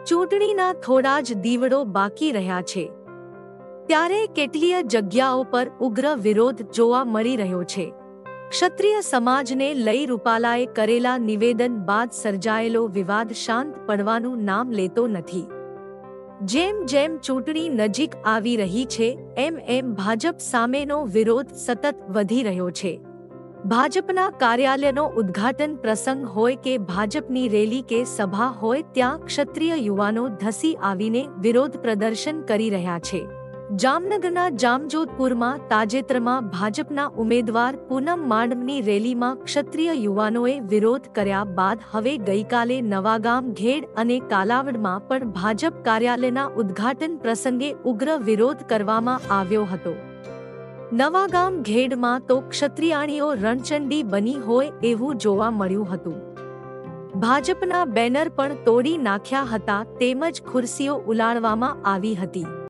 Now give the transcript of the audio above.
ચૂંટણીના થોડા જ દિવસો બાકી રહ્યા છે ત્યારે કેટલીય જગ્યાઓ પર ઉગ્ર વિરોધ જોવા મળી રહ્યો છે। ક્ષત્રિય સમાજને લઈ રૂપાલાએ કરેલા નિવેદન બાદ સર્જાયેલો વિવાદ શાંત પડવાનું નામ લેતો નથી। જેમ જેમ ચૂંટણી નજીક આવી રહી છે એમ ભાજપ સામેનો વિરોધ સતત વધી રહ્યો છે। ભાજપના કાર્યાલયનો ઉદ્ઘાટન પ્રસંગ હોય કે ભાજપની રેલી કે સભા હોય ત્યાં ક્ષત્રિય યુવાનો ધસી આવીને વિરોધ પ્રદર્શન કરી રહ્યા છે। જામનગરના જામજોધપુરમાં તાજેતરમાં ભાજપના ઉમેદવાર પૂનમ માડમની રેલીમાં ક્ષત્રિય યુવાનોએ વિરોધ કર્યા બાદ હવે ગઈકાલે નવાગામ ઘેડ અને કાલાવડમાં પણ ભાજપ કાર્યાલયના ઉદ્ઘાટન પ્રસંગે ઉગ્ર વિરોધ કરવામાં આવ્યો હતો। નવાગામ ઘેડમાં તો ક્ષત્રિયાણીઓ રણચંડી બની હોય એવું જોવા મળ્યું હતું। ભાજપના બેનર પણ તોડી નાખ્યા હતા તેમજ ખુરશીઓ ઉલાળવામાં આવી હતી।